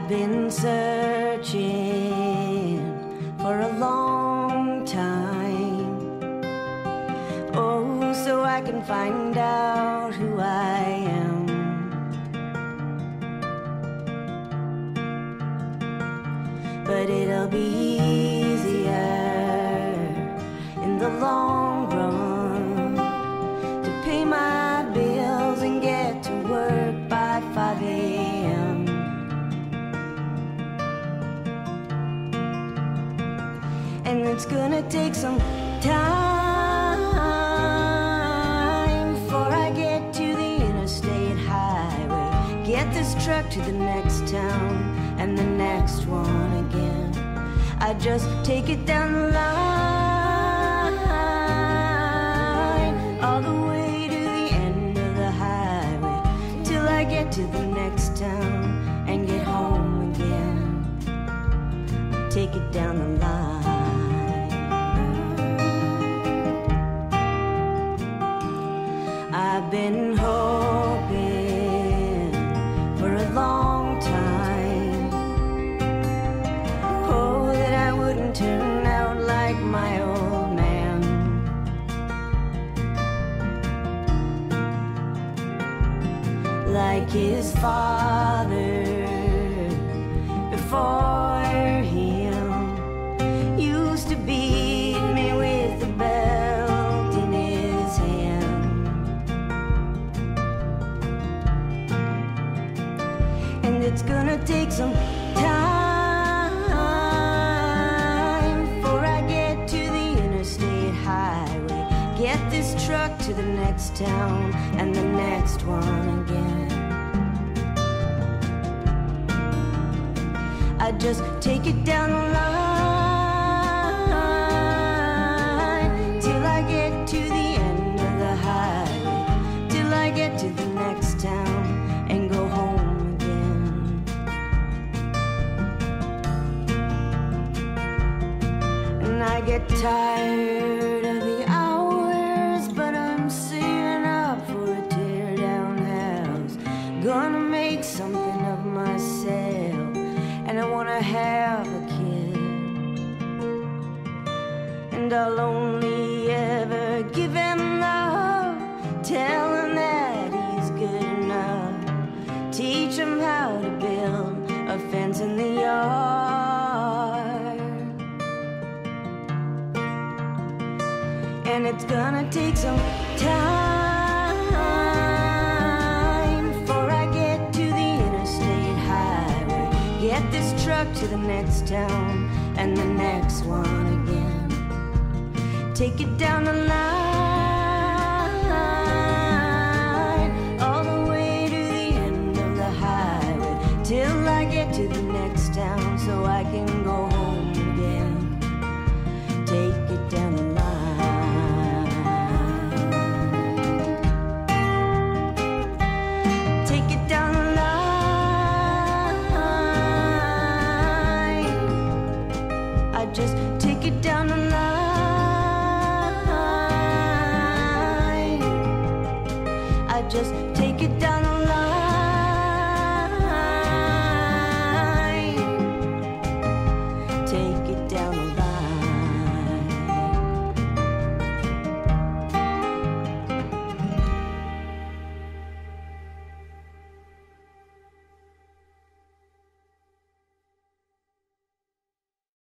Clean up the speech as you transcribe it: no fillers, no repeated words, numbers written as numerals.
I've been searching for a long time, oh, so I can find out who I am. But it'll be easier in the long run to pay my bills and get to work by 5 a.m. And it's gonna take some time before I get to the interstate highway, get this truck to the next town and the next one again. I just take it down the line, all the way to the end of the highway, till I get to the next town and get home again. Take it down the line. I've been hoping for a long time, oh, that I wouldn't turn out like my old man. Like his father before him used to beat me with a belt in his hand. And it's gonna take some time before I get to the interstate highway, get this truck to the next town and the next one again. I just take it down the line till I get to the end of the highway, till I get to the next town and go home again. And I get tired of the hours, but I'm saving up for a tear-down house. Gonna make something of myself, and I wanna have a kid. And I'll only ever give him love, tell him that he's good enough, teach him how to build a fence in the yard. And it's gonna take some time before I get to the interstate highway, get this truck to the next town and the next one again. Take it down the line, all the way to the end of the highway, till I get to the next town so I can go home again. Take it down the line. Take it down the line. I just take it down the line. I just take it down.